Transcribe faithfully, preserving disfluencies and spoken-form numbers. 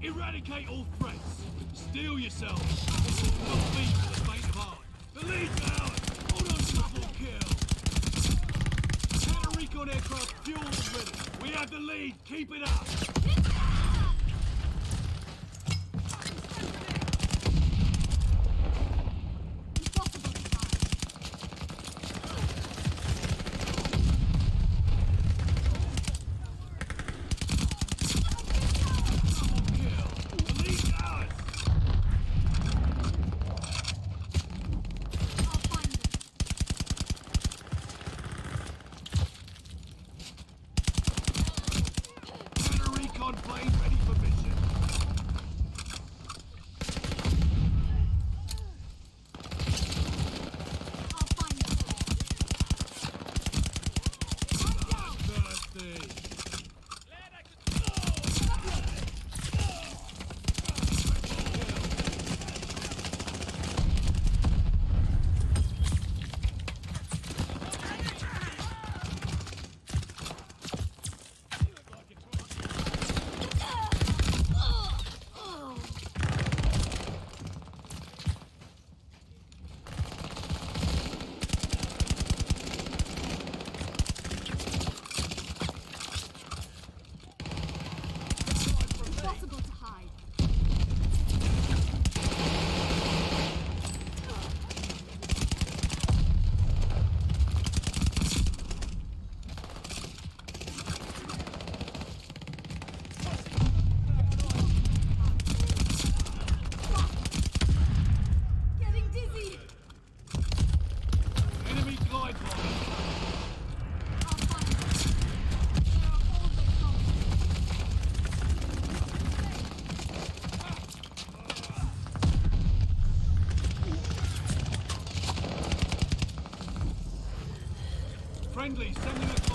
Eradicate all threats. Steel yourselves. Not be for the faint of heart. The lead's ours. Hold on to the full kill. Counter recon aircraft fuel ready. We have the lead. Keep it up. Plane ready for mission. I'll find you. I'm down. Thirsty. Impossible to hide. Getting dizzy. Enemy glide bomb. I'll find you. There are always something. Friendly, sending a